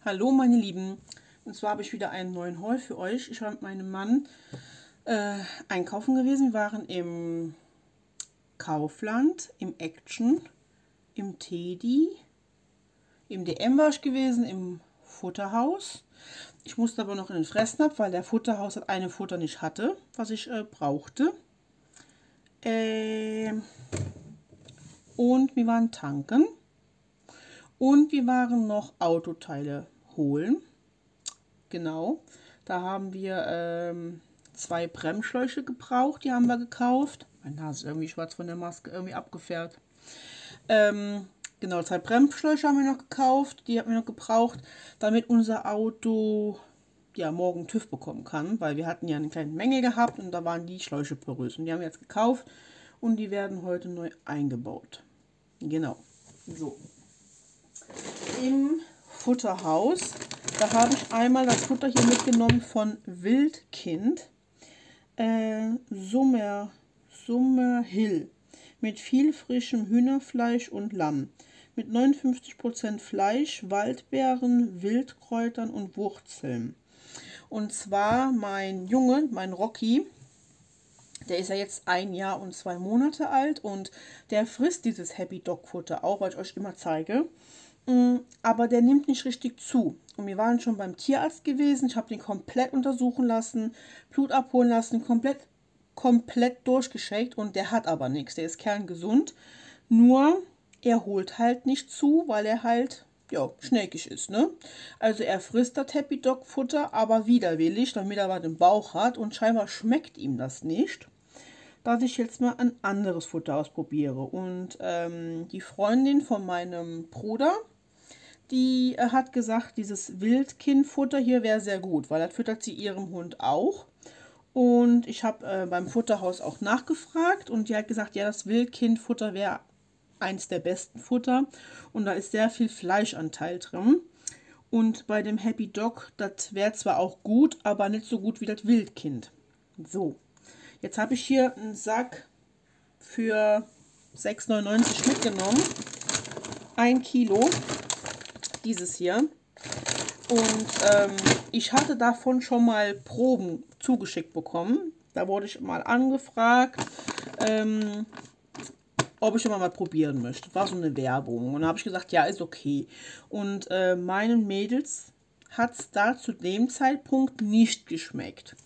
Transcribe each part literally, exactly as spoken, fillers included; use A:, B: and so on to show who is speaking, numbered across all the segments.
A: Hallo meine Lieben, und zwar habe ich wieder einen neuen Haul für euch. Ich war mit meinem Mann äh, einkaufen gewesen. Wir waren im Kaufland, im Action, im Teddy, im D M war ich gewesen, im Futterhaus. Ich musste aber noch in den Fressnapf, weil der Futterhaus das eine Futter nicht hatte, was ich äh, brauchte. Äh, und wir waren tanken. Und wir waren noch Autoteile holen. Genau, da haben wir ähm, zwei Bremsschläuche gebraucht, die haben wir gekauft. Meine Nase ist irgendwie schwarz von der Maske, irgendwie abgefärbt. Ähm, genau, zwei Bremsschläuche haben wir noch gekauft, die haben wir noch gebraucht, damit unser Auto ja morgen TÜV bekommen kann, weil wir hatten ja eine kleine Menge gehabt und da waren die Schläuche porös. Und die haben wir jetzt gekauft und die werden heute neu eingebaut. Genau, so. Im Futterhaus, da habe ich einmal das Futter hier mitgenommen von Wildkind, äh, Summer, Summer Hill, mit viel frischem Hühnerfleisch und Lamm, mit neunundfünfzig Prozent Fleisch, Waldbeeren, Wildkräutern und Wurzeln. Und zwar mein Junge, mein Rocky, der ist ja jetzt ein Jahr und zwei Monate alt und der frisst dieses Happy Dog Futter auch, weil ich euch immer zeige. Aber der nimmt nicht richtig zu. Und wir waren schon beim Tierarzt gewesen. Ich habe den komplett untersuchen lassen, Blut abholen lassen, komplett, komplett durchgeschickt. Und der hat aber nichts. Der ist kerngesund. Nur er holt halt nicht zu, weil er halt ja, schnäckig ist. Ne? Also er frisst das Happy Dog Futter, aber widerwillig, damit er was im Bauch hat. Und scheinbar schmeckt ihm das nicht, dass ich jetzt mal ein anderes Futter ausprobiere. Und ähm, die Freundin von meinem Bruder, die äh, hat gesagt, dieses Wildkind-Futter hier wäre sehr gut, weil das füttert sie ihrem Hund auch. Und ich habe äh, beim Futterhaus auch nachgefragt und die hat gesagt, ja, das Wildkind-Futter wäre eins der besten Futter und da ist sehr viel Fleischanteil drin. Und bei dem Happy Dog, das wäre zwar auch gut, aber nicht so gut wie das Wildkind. So, jetzt habe ich hier einen Sack für sechs neunundneunzig mitgenommen. Ein Kilo. Dieses hier. Und ähm, ich hatte davon schon mal Proben zugeschickt bekommen. Da wurde ich mal angefragt, ähm, ob ich schon mal probieren möchte. War so eine Werbung. Und da habe ich gesagt, ja, ist okay. Und äh, meinen Mädels hat es da zu dem Zeitpunkt nicht geschmeckt.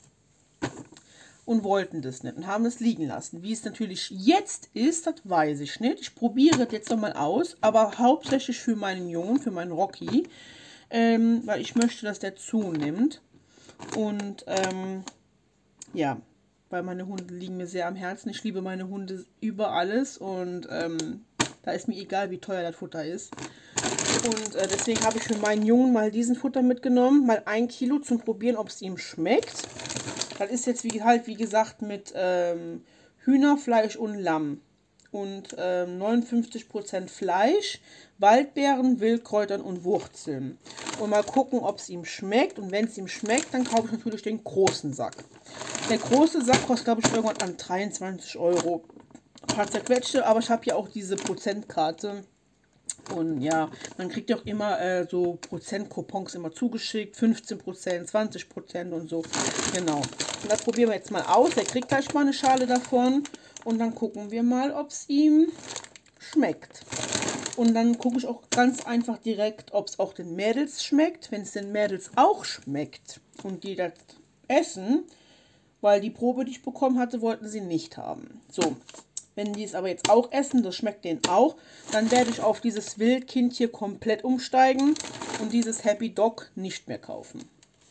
A: Und wollten das nicht und haben es liegen lassen. Wie es natürlich jetzt ist, das weiß ich nicht. Ich probiere das jetzt nochmal aus, aber hauptsächlich für meinen Jungen, für meinen Rocky, ähm, weil ich möchte, dass der zunimmt. Und ähm, ja, weil meine Hunde liegen mir sehr am Herzen. Ich liebe meine Hunde über alles und ähm, da ist mir egal, wie teuer das Futter ist. Und äh, deswegen habe ich für meinen Jungen mal diesen Futter mitgenommen, mal ein Kilo zum Probieren, ob es ihm schmeckt. Das ist jetzt wie halt wie gesagt mit ähm, Hühnerfleisch und Lamm und ähm, neunundfünfzig Prozent Fleisch, Waldbeeren, Wildkräutern und Wurzeln. Und mal gucken, ob es ihm schmeckt. Und wenn es ihm schmeckt, dann kaufe ich natürlich den großen Sack. Der große Sack kostet, glaube ich, irgendwann an dreiundzwanzig Euro. Ein paar zerquetschte, aber ich habe ja auch diese Prozentkarte. Und ja, man kriegt ja auch immer äh, so Prozent-Coupons immer zugeschickt. fünfzehn Prozent, zwanzig Prozent und so. Genau. Und das probieren wir jetzt mal aus. Er kriegt gleich mal eine Schale davon. Und dann gucken wir mal, ob es ihm schmeckt. Und dann gucke ich auch ganz einfach direkt, ob es auch den Mädels schmeckt. Wenn es den Mädels auch schmeckt und die das essen, weil die Probe, die ich bekommen hatte, wollten sie nicht haben. So. Wenn die es aber jetzt auch essen, das schmeckt denen auch, dann werde ich auf dieses Wildkind hier komplett umsteigen und dieses Happy Dog nicht mehr kaufen.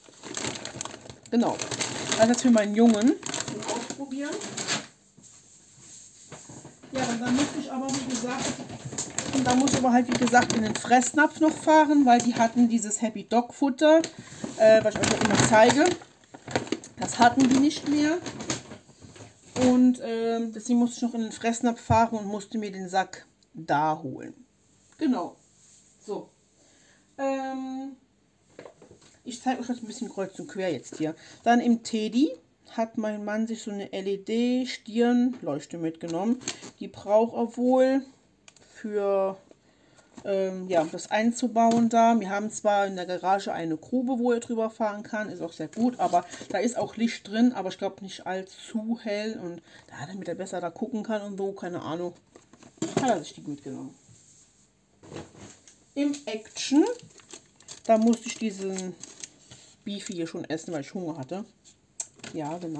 A: Genau. Das ist für meinen Jungen. Ausprobieren. Ja, und dann muss ich aber, wie gesagt, und dann muss ich aber halt, wie gesagt, in den Fressnapf noch fahren, weil die hatten dieses Happy Dog Futter, äh, was ich euch immer zeige. Das hatten die nicht mehr. Und ähm, deswegen musste ich noch in den Fressnapf fahren und musste mir den Sack da holen. Genau. So. Ähm, ich zeige euch das ein bisschen kreuz und quer jetzt hier. Dann im Teddy hat mein Mann sich so eine L E D-Stirnleuchte mitgenommen. Die braucht er wohl für ähm, ja, das einzubauen da. Wir haben zwar in der Garage eine Grube, wo ihr drüber fahren kann, ist auch sehr gut, aber da ist auch Licht drin, aber ich glaube nicht allzu hell und ja, damit er besser da gucken kann und so, keine Ahnung, hat er sich die mitgenommen. Im Action, da musste ich diesen Beefy hier schon essen, weil ich Hunger hatte. Ja, genau.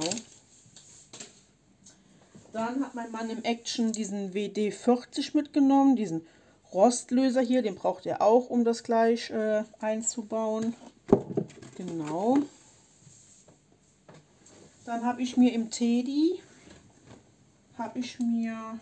A: Dann hat mein Mann im Action diesen W D vierzig mitgenommen, diesen Rostlöser hier, den braucht er auch, um das gleich äh, einzubauen. Genau. Dann habe ich mir im Teddy, habe ich mir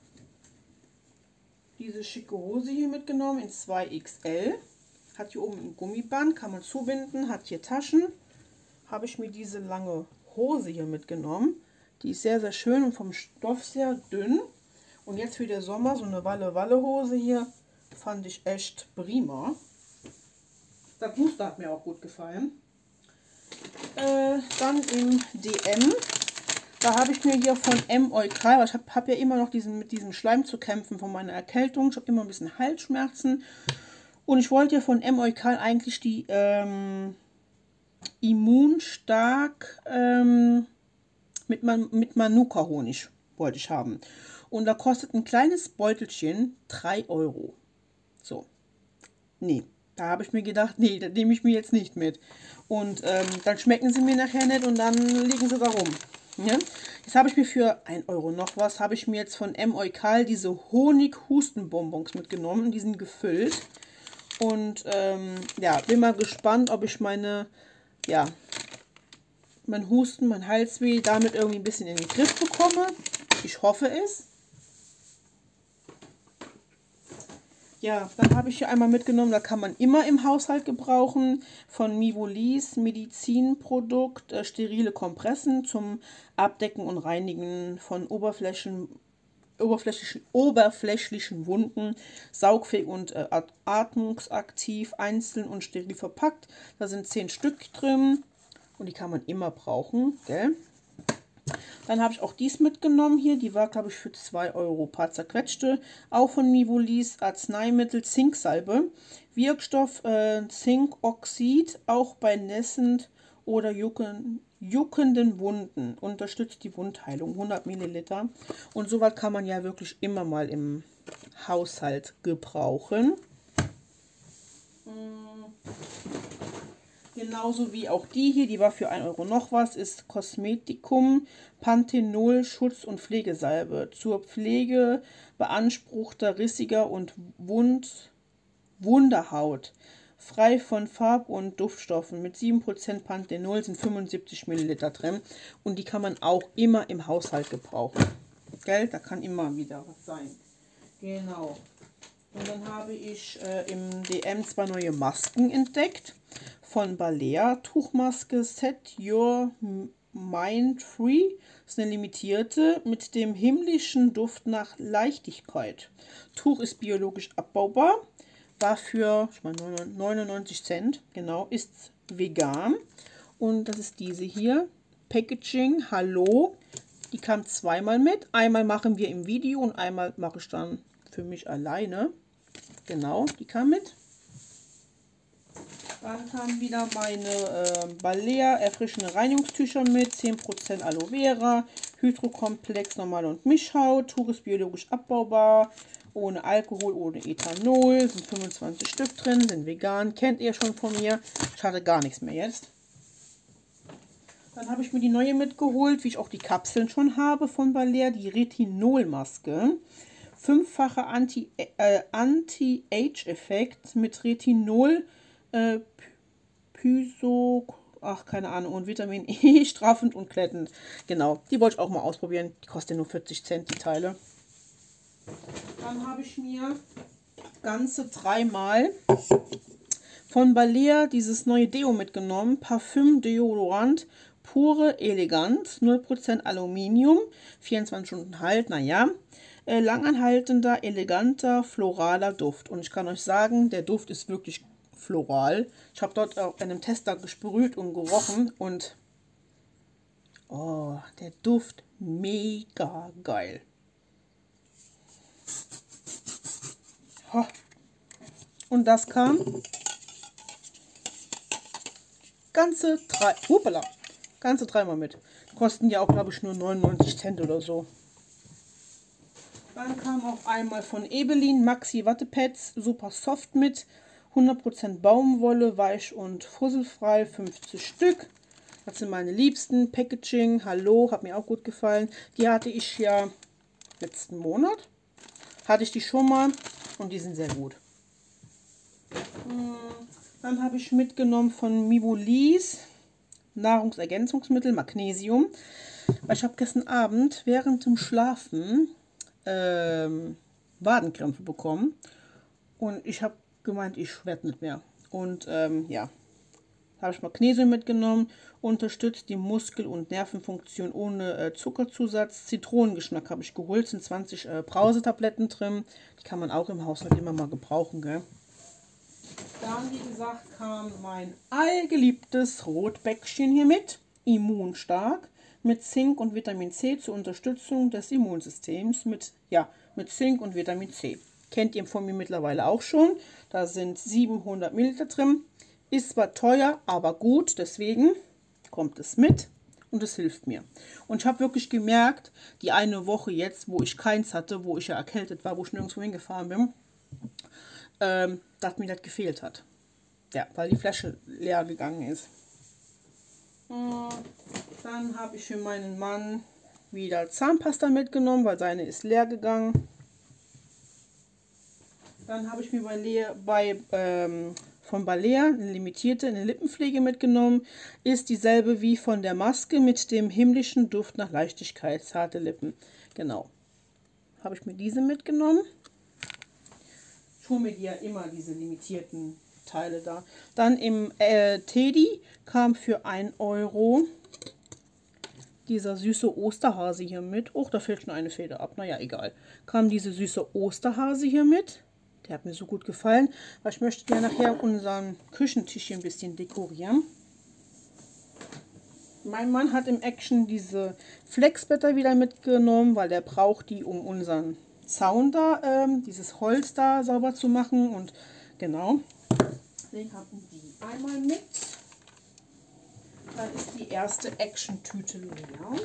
A: diese schicke Hose hier mitgenommen in zwei X L. Hat hier oben ein Gummiband, kann man zubinden, hat hier Taschen. Habe ich mir diese lange Hose hier mitgenommen. Die ist sehr, sehr schön und vom Stoff sehr dünn. Und jetzt für den Sommer so eine Walle-Walle-Hose hier fand ich echt prima. Das Muster hat mir auch gut gefallen. Äh, dann im D M. Da habe ich mir hier von M. Eukal, weil ich habe hab ja immer noch diesen, mit diesem Schleim zu kämpfen von meiner Erkältung. Ich habe immer ein bisschen Halsschmerzen. Und ich wollte ja von M. Eukal eigentlich die ähm, Immunstark ähm, mit, Man mit Manuka-Honig wollte ich haben. Und da kostet ein kleines Beutelchen drei Euro. So. Nee, da habe ich mir gedacht, nee, das nehme ich mir jetzt nicht mit. Und ähm, dann schmecken sie mir nachher nicht und dann liegen sie da rum. Ja? Jetzt habe ich mir für ein Euro noch was, habe ich mir jetzt von M. Eukal diese Honig-Hustenbonbons mitgenommen. Die sind gefüllt. Und ähm, ja, bin mal gespannt, ob ich meine, ja, mein Husten, mein Halsweh damit irgendwie ein bisschen in den Griff bekomme. Ich hoffe es. Ja, dann habe ich hier einmal mitgenommen, da kann man immer im Haushalt gebrauchen, von Mivolis Medizinprodukt, äh, sterile Kompressen zum Abdecken und Reinigen von Oberflächen, oberflächlichen, oberflächlichen Wunden, saugfähig und äh, atmungsaktiv, einzeln und steril verpackt. Da sind zehn Stück drin und die kann man immer brauchen, gell? Dann habe ich auch dies mitgenommen hier. Die war, glaube ich, für zwei Euro. Paar zerquetschte. Auch von Mivolis Arzneimittel Zinksalbe. Wirkstoff äh, Zinkoxid. Auch bei nässend oder jucken, juckenden Wunden. Unterstützt die Wundheilung. hundert Milliliter. Und sowas kann man ja wirklich immer mal im Haushalt gebrauchen. Genauso wie auch die hier, die war für ein Euro noch was, ist Cosmeticum Panthenol Schutz- und Pflegesalbe. Zur Pflege beanspruchter, rissiger und Wund, Wunderhaut. Frei von Farb- und Duftstoffen. Mit sieben Prozent Panthenol sind fünfundsiebzig Milliliter drin. Und die kann man auch immer im Haushalt gebrauchen. Gell? Da kann immer wieder was sein. Genau. Und dann habe ich äh, im D M zwei neue Masken entdeckt. Von Balea, Tuchmaske Set Your Mind Free. Das ist eine limitierte mit dem himmlischen Duft nach Leichtigkeit. Tuch ist biologisch abbaubar, war für ich meine, neunundneunzig Cent, genau, ist vegan. Und das ist diese hier, Packaging, hallo. Die kam zweimal mit. Einmal machen wir im Video und einmal mache ich dann für mich alleine. Genau, die kam mit. Dann kamen wieder meine äh, Balea erfrischende Reinigungstücher mit, zehn Prozent Aloe Vera, Hydrokomplex, normal und Mischhaut, Tuch ist biologisch abbaubar, ohne Alkohol, ohne Ethanol, sind fünfundzwanzig Stück drin, sind vegan, kennt ihr schon von mir, ich hatte gar nichts mehr jetzt. Dann habe ich mir die neue mitgeholt, wie ich auch die Kapseln schon habe von Balea, die Retinolmaske. Fünffacher Anti, äh, Anti-Age-Effekt mit Retinol, äh, Pyso, ach keine Ahnung, und Vitamin E, straffend und klettend. Genau, die wollte ich auch mal ausprobieren. Die kosten nur vierzig Cent, die Teile. Dann habe ich mir ganze dreimal von Balea dieses neue Deo mitgenommen. Parfüm Deodorant, pure elegant, null Prozent Aluminium, vierundzwanzig Stunden Halt, naja. Äh, langanhaltender, eleganter, floraler Duft. Und ich kann euch sagen, der Duft ist wirklich floral. Ich habe dort auf einem Tester gesprüht und gerochen und oh, der Duft mega geil. Oh, Und das kam ganze drei, hupala, ganze dreimal mit. Kosten ja auch, glaube ich, nur neunundneunzig Cent oder so. Dann kam auch einmal von Ebelin Maxi Wattepads Super Soft mit. hundert Prozent Baumwolle, weich und fusselfrei, fünfzig Stück. Das sind meine liebsten. Packaging, hallo, hat mir auch gut gefallen. Die hatte ich ja letzten Monat. Hatte ich die schon mal und die sind sehr gut. Dann habe ich mitgenommen von Mibolis Nahrungsergänzungsmittel Magnesium. Weil ich habe gestern Abend während dem Schlafen ähm, Wadenkrämpfe bekommen. Und ich habe gemeint, ich werde nicht mehr. Und ähm, ja, habe ich Magnesium mitgenommen. Unterstützt die Muskel- und Nervenfunktion ohne äh, Zuckerzusatz. Zitronengeschmack habe ich geholt. Sind zwanzig äh, Brausetabletten drin. Die kann man auch im Haushalt immer mal gebrauchen, gell? Dann, wie gesagt, kam mein allgeliebtes Rotbäckchen hier mit. Immunstark. Mit Zink und Vitamin C zur Unterstützung des Immunsystems. Mit, ja, mit Zink und Vitamin C. Kennt ihr von mir mittlerweile auch schon. Da sind siebenhundert Milliliter drin. Ist zwar teuer, aber gut. Deswegen kommt es mit und es hilft mir. Und ich habe wirklich gemerkt, die eine Woche jetzt, wo ich keins hatte, wo ich ja erkältet war, wo ich nirgendwo hingefahren bin, ähm, dass mir das gefehlt hat. Ja, weil die Flasche leer gegangen ist. Dann habe ich für meinen Mann wieder Zahnpasta mitgenommen, weil seine ist leer gegangen. Dann habe ich mir bei, Lea, bei ähm, von Balea eine limitierte eine Lippenpflege mitgenommen. Ist dieselbe wie von der Maske mit dem himmlischen Duft nach Leichtigkeit, zarte Lippen. Genau. Habe ich mir diese mitgenommen. Ich hole mir die ja immer, diese limitierten Teile da. Dann im äh, Teddy kam für ein Euro dieser süße Osterhase hier mit. Oh, da fehlt schon eine Feder ab. Naja, egal. Kam diese süße Osterhase hier mit. Der hat mir so gut gefallen. Weil ich möchte ja nachher unseren Küchentisch hier ein bisschen dekorieren. Mein Mann hat im Action diese Flexblätter wieder mitgenommen, weil der braucht die, um unseren Zaun da, ähm, dieses Holz da sauber zu machen. Und genau, den hatten die einmal mit. Dann ist die erste Action-Tüte leer.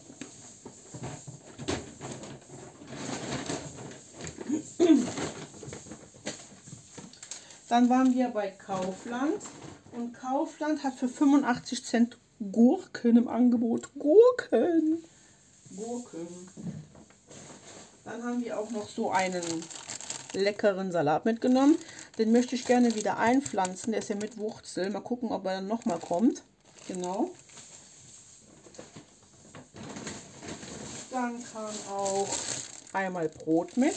A: Dann waren wir bei Kaufland und Kaufland hat für fünfundachtzig Cent Gurken im Angebot. Gurken! Gurken. Dann haben wir auch noch so einen leckeren Salat mitgenommen. Den möchte ich gerne wieder einpflanzen. Der ist ja mit Wurzel. Mal gucken, ob er dann nochmal kommt. Genau. Dann kam auch einmal Brot mit.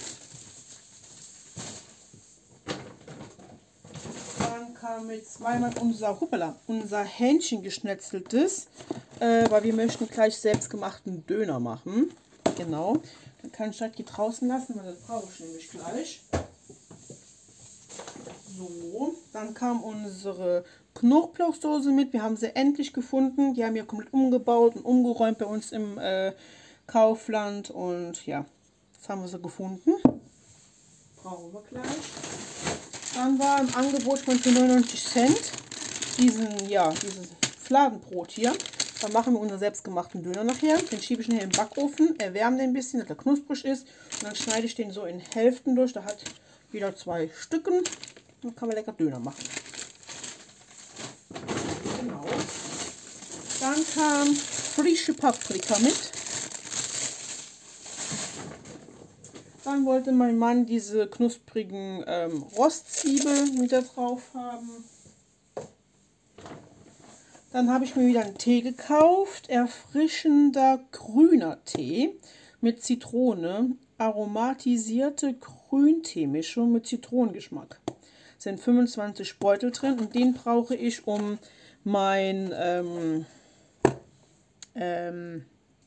A: Dann kam mit zweimal unser, hoppala, unser Hähnchen geschnetzeltes, äh, weil wir möchten gleich selbstgemachten Döner machen. Genau. Dann kann ich das hier draußen lassen, weil das brauche ich nämlich gleich. So, dann kam unsere Knoblauchsoße mit. Wir haben sie endlich gefunden. Die haben wir komplett umgebaut und umgeräumt bei uns im äh, Kaufland. Und ja, jetzt haben wir sie gefunden. Brauchen wir gleich. Dann war im Angebot von für neunundneunzig Cent diesen, ja, dieses Fladenbrot hier. Dann machen wir unseren selbstgemachten Döner nachher. Den schiebe ich nachher im Backofen, erwärme den ein bisschen, dass er knusprig ist. Und dann schneide ich den so in Hälften durch. Da hat wieder zwei Stücken. Dann kann man lecker Döner machen. Genau. Dann kam frische Paprika mit. Dann wollte mein Mann diese knusprigen ähm, Rostzwiebeln mit da drauf haben. Dann habe ich mir wieder einen Tee gekauft. Erfrischender grüner Tee mit Zitrone. Aromatisierte Grünteemischung mit Zitronengeschmack. Es sind fünfundzwanzig Beutel drin und den brauche ich, um mein ähm, ähm,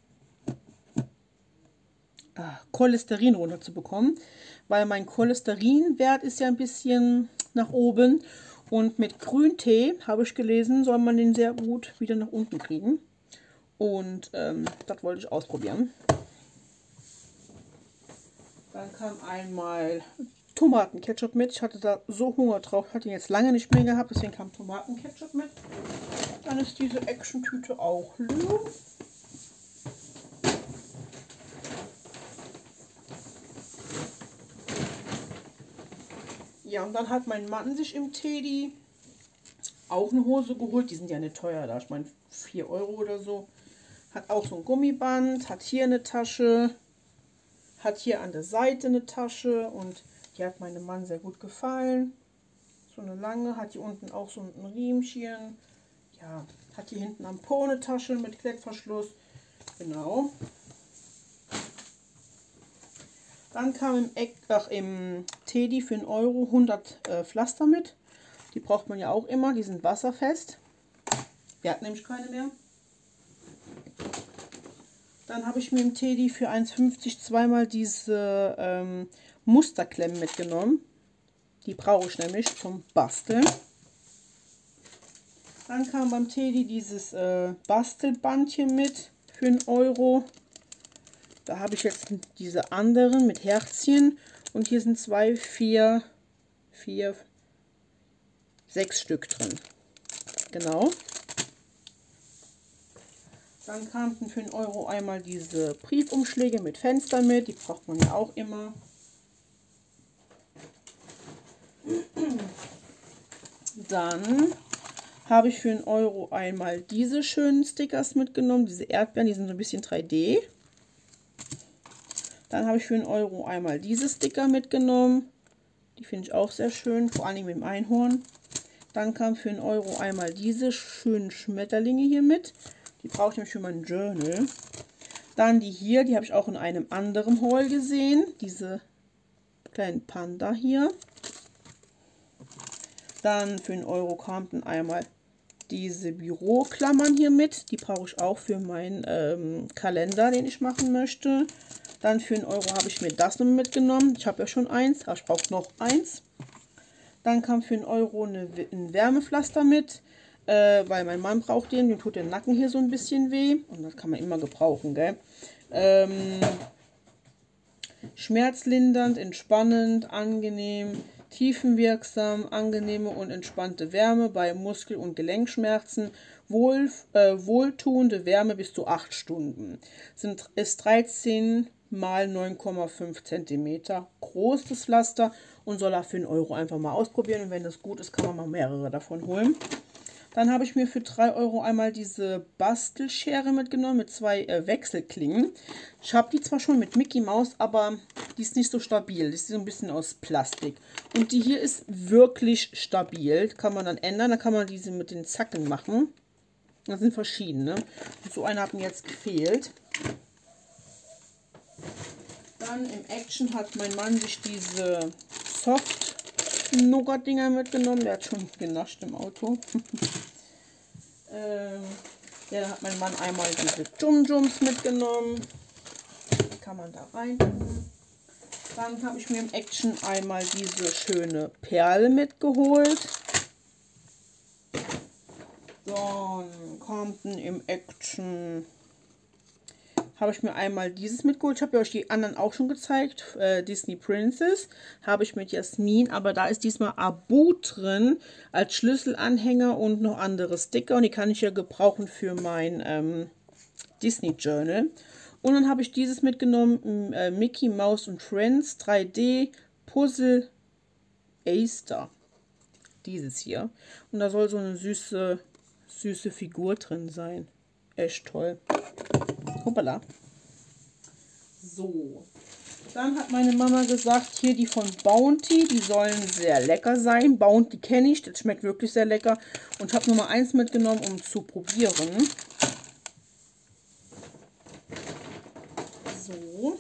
A: Cholesterin runterzubekommen, weil mein Cholesterinwert ist ja ein bisschen nach oben und mit Grüntee, habe ich gelesen, soll man den sehr gut wieder nach unten kriegen und ähm, das wollte ich ausprobieren. Dann kam einmal Tomatenketchup mit. Ich hatte da so Hunger drauf, hatte ihn jetzt lange nicht mehr gehabt, deswegen kam Tomatenketchup mit. Dann ist diese Action-Tüte auch leer. Ja, und dann hat mein Mann sich im Teddy auch eine Hose geholt. Die sind ja nicht teuer, da ich meine vier Euro oder so. Hat auch so ein Gummiband, hat hier eine Tasche, hat hier an der Seite eine Tasche und die hat meinem Mann sehr gut gefallen. So eine lange, hat hier unten auch so ein Riemchen. Ja, hat hier hinten am Po eine Tasche mit Klettverschluss. Genau. Dann kam im, Eck, ach, im Teddy für einen Euro hundert äh, Pflaster mit. Die braucht man ja auch immer, die sind wasserfest. Wir hatten nämlich keine mehr. Dann habe ich mir im Teddy für eins fünfzig zweimal diese ähm, Musterklemmen mitgenommen. Die brauche ich nämlich zum Basteln. Dann kam beim Teddy dieses äh, Bastelbandchen mit für einen Euro. Da habe ich jetzt diese anderen mit Herzchen und hier sind zwei, vier, vier, sechs Stück drin. Genau. Dann kamen für einen Euro einmal diese Briefumschläge mit Fenster mit. Die braucht man ja auch immer. Dann habe ich für einen Euro einmal diese schönen Stickers mitgenommen. Diese Erdbeeren, die sind so ein bisschen drei D. Dann habe ich für einen Euro einmal diese Sticker mitgenommen. Die finde ich auch sehr schön, vor allem mit dem Einhorn. Dann kam für einen Euro einmal diese schönen Schmetterlinge hier mit. Die brauche ich nämlich für mein Journal. Dann die hier, die habe ich auch in einem anderen Haul gesehen. Diese kleinen Panda hier. Dann für einen Euro kamen dann einmal diese Büroklammern hier mit. Die brauche ich auch für meinen ähm, Kalender, den ich machen möchte. Dann für einen Euro habe ich mir das noch mitgenommen. Ich habe ja schon eins, aber ich brauche noch eins. Dann kam für einen Euro eine, ein Wärmepflaster mit. Äh, weil mein Mann braucht den, dem tut der Nacken hier so ein bisschen weh und das kann man immer gebrauchen, gell? Ähm, schmerzlindernd, entspannend, angenehm, tiefenwirksam, angenehme und entspannte Wärme bei Muskel- und Gelenkschmerzen, wohl, äh, wohltuende Wärme bis zu acht Stunden. Sind, ist dreizehn mal neun Komma fünf Zentimeter groß, das Pflaster, und soll er für einen Euro einfach mal ausprobieren und wenn das gut ist, kann man mal mehrere davon holen. Dann habe ich mir für drei Euro einmal diese Bastelschere mitgenommen mit zwei äh, Wechselklingen. Ich habe die zwar schon mit Mickey Maus, aber die ist nicht so stabil. Die ist so ein bisschen aus Plastik. Und die hier ist wirklich stabil. Kann man dann ändern. Da kann man diese mit den Zacken machen. Das sind verschiedene. Und so eine hat mir jetzt gefehlt. Dann im Action hat mein Mann sich diese Soft Nougat-Dinger mitgenommen. Der hat schon genascht im Auto. ähm, ja, da hat mein Mann einmal diese Jum-Jums mitgenommen. Die kann man da rein tun. Dann habe ich mir im Action einmal diese schöne Perle mitgeholt. Dann kommt im Action, habe ich mir einmal dieses mitgeholt. Ich habe euch die anderen auch schon gezeigt. Äh, Disney Princess habe ich mit Jasmin, aber da ist diesmal Abu drin als Schlüsselanhänger und noch andere Sticker. Und die kann ich ja gebrauchen für mein ähm, Disney Journal. Und dann habe ich dieses mitgenommen, äh, Mickey Mouse und Friends drei D Puzzle Aster. Dieses hier. Und da soll so eine süße, süße Figur drin sein. Echt toll. Hoppala. So. Dann hat meine Mama gesagt, hier die von Bounty, die sollen sehr lecker sein. Bounty kenne ich, das schmeckt wirklich sehr lecker. Und ich habe Nummer eins mitgenommen, um zu probieren. So.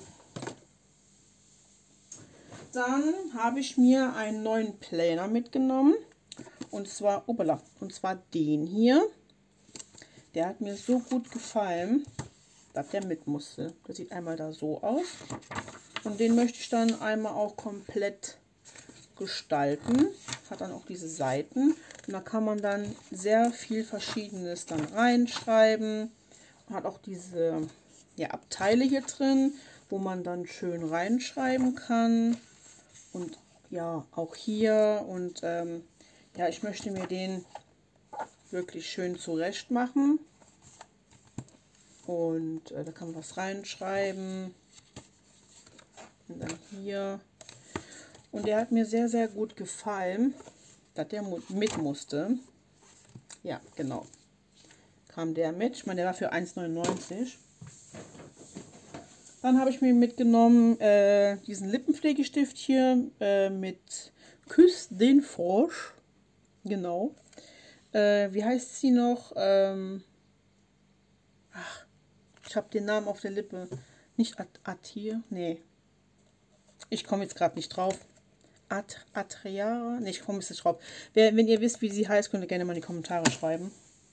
A: Dann habe ich mir einen neuen Planer mitgenommen. Und zwar, hoppala, und zwar den hier. Der hat mir so gut gefallen, dass der mit musste. Das sieht einmal da so aus. Und den möchte ich dann einmal auch komplett gestalten. Hat dann auch diese Seiten. Und da kann man dann sehr viel Verschiedenes dann reinschreiben. Hat auch diese ja, Abteile hier drin, wo man dann schön reinschreiben kann. Und ja, auch hier. Und ähm, ja, ich möchte mir den wirklich schön zurecht machen. Und äh, da kann man was reinschreiben. Und dann hier. Und der hat mir sehr, sehr gut gefallen, dass der mit musste. Ja, genau. Kam der mit. Ich meine, der war für eins neunundneunzig. Dann habe ich mir mitgenommen äh, diesen Lippenpflegestift hier äh, mit Küss den Frosch. Genau. Äh, wie heißt sie noch? Ähm, ach, ich habe den Namen auf der Lippe. Nicht At Atir? Nee. Ich komme jetzt gerade nicht drauf. At Atria? Nee, ich komme jetzt nicht drauf. Wer, wenn ihr wisst, wie sie heißt, könnt ihr gerne mal in die Kommentare schreiben.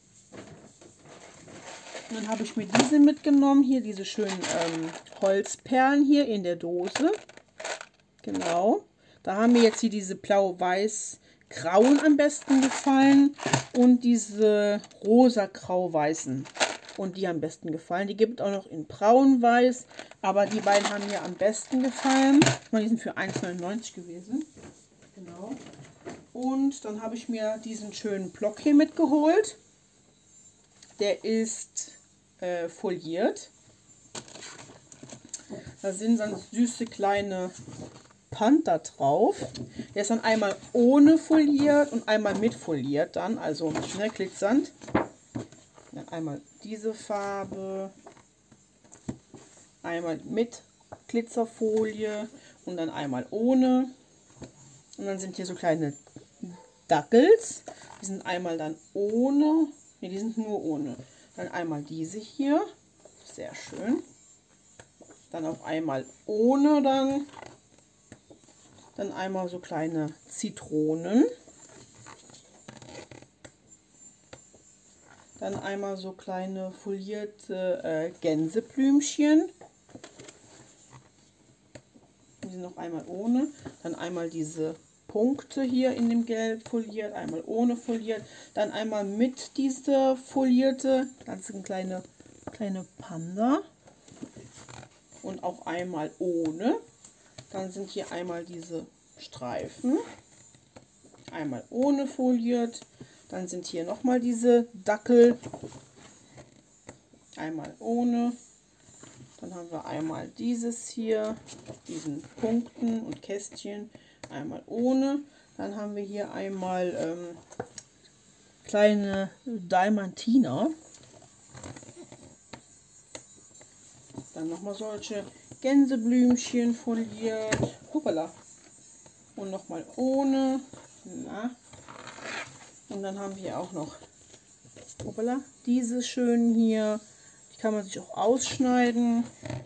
A: Und dann habe ich mir diese mitgenommen. Hier diese schönen ähm, Holzperlen hier in der Dose. Genau. Da haben mir jetzt hier diese blau-weiß-grauen am besten gefallen. Und diese rosa-grau-weißen. Und die am besten gefallen. Die gibt es auch noch in braun-weiß. Aber die beiden haben mir am besten gefallen. Die sind für eins neunundneunzig gewesen. Genau. Und dann habe ich mir diesen schönen Block hier mitgeholt. Der ist äh, foliiert. Da sind dann süße kleine Panther drauf. Der ist dann einmal ohne foliert und einmal mit foliert dann, also schnell glitzernd. Dann einmal diese Farbe, einmal mit Glitzerfolie und dann einmal ohne. Und dann sind hier so kleine Dackels. Die sind einmal dann ohne. Ne, die sind nur ohne. Dann einmal diese hier. Sehr schön. Dann auch einmal ohne dann. Dann einmal so kleine Zitronen. Dann einmal so kleine folierte äh, Gänseblümchen. Die sind noch einmal ohne. Dann einmal diese Punkte hier in dem Gelb foliert, einmal ohne foliert, dann einmal mit dieser folierte, ganz kleine, kleine Panda und auch einmal ohne. Dann sind hier einmal diese Streifen, einmal ohne foliert, dann sind hier nochmal diese Dackel, einmal ohne. Dann haben wir einmal dieses hier, diesen Punkten und Kästchen, einmal ohne. Dann haben wir hier einmal ähm, kleine Diamantina. Dann nochmal solche Gänseblümchen foliert. Hoppala. Und nochmal ohne. Na. Und dann haben wir auch noch hoppala, diese schönen hier. Die kann man sich auch ausschneiden.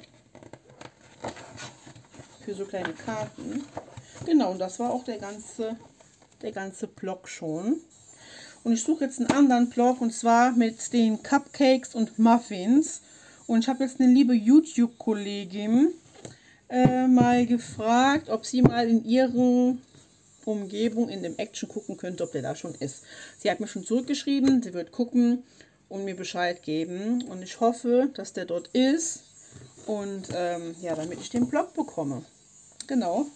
A: Für so kleine Karten. Genau, und das war auch der ganze, der ganze Block schon. Und ich suche jetzt einen anderen Block, und zwar mit den Cupcakes und Muffins. Und ich habe jetzt eine liebe YouTube-Kollegin äh, mal gefragt, ob sie mal in ihren Umgebung in dem Action gucken könnte, ob der da schon ist. Sie hat mir schon zurückgeschrieben, sie wird gucken und mir Bescheid geben. Und ich hoffe, dass der dort ist. Und ähm, ja, damit ich den Block bekomme. Genau.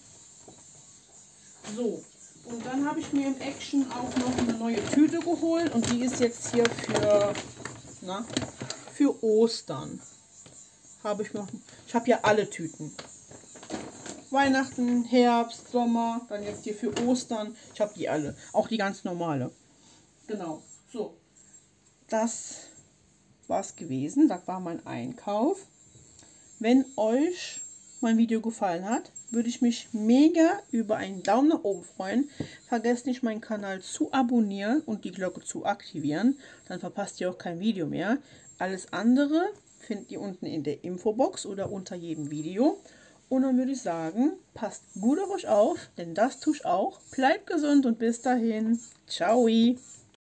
A: So, und dann habe ich mir im Action auch noch eine neue Tüte geholt. Und die ist jetzt hier für, na, für Ostern. Habe ich noch. Ich habe ja alle Tüten. Weihnachten, Herbst, Sommer, dann jetzt hier für Ostern. Ich habe die alle. Auch die ganz normale. Genau. So. Das war es gewesen. Das war mein Einkauf. Wenn euch mein Video gefallen hat, würde ich mich mega über einen Daumen nach oben freuen. Vergesst nicht, meinen Kanal zu abonnieren und die Glocke zu aktivieren. Dann verpasst ihr auch kein Video mehr. Alles andere findet ihr unten in der Infobox oder unter jedem Video. Und dann würde ich sagen, passt gut auf euch auf, denn das tue ich auch. Bleibt gesund und bis dahin. Ciao.